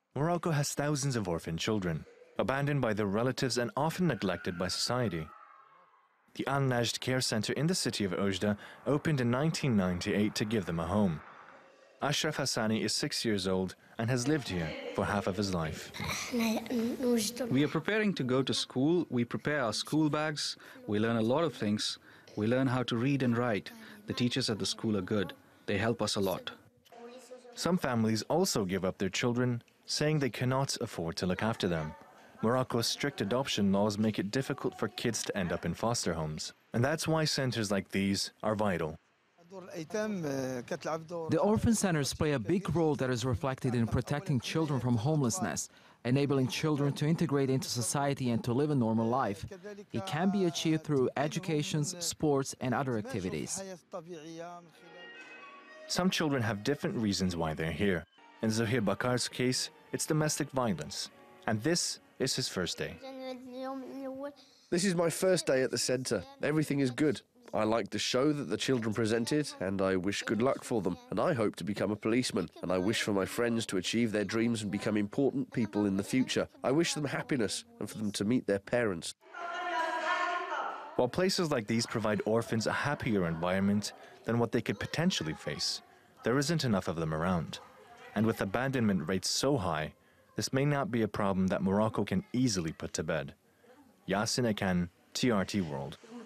Morocco has thousands of orphan children, abandoned by their relatives and often neglected by society. The Al Najd Care Center in the city of Oujda opened in 1998 to give them a home. Ashraf Hassani is 6 years old and has lived here for half of his life. We are preparing to go to school. We prepare our school bags. We learn a lot of things. We learn how to read and write. The teachers at the school are good. They help us a lot. Some families also give up their children, saying they cannot afford to look after them. Morocco's strict adoption laws make it difficult for kids to end up in foster homes. And that's why centers like these are vital. The orphan centers play a big role that is reflected in protecting children from homelessness, enabling children to integrate into society and to live a normal life. It can be achieved through education, sports, and other activities. Some children have different reasons why they're here. In Zohir Bakar's case, it's domestic violence. And this is his first day. This is my first day at the centre. Everything is good. I like the show that the children presented, and I wish good luck for them. And I hope to become a policeman, and I wish for my friends to achieve their dreams and become important people in the future. I wish them happiness and for them to meet their parents. While places like these provide orphans a happier environment than what they could potentially face, there isn't enough of them around. And with abandonment rates so high, this may not be a problem that Morocco can easily put to bed. Yasin Akan, TRT World.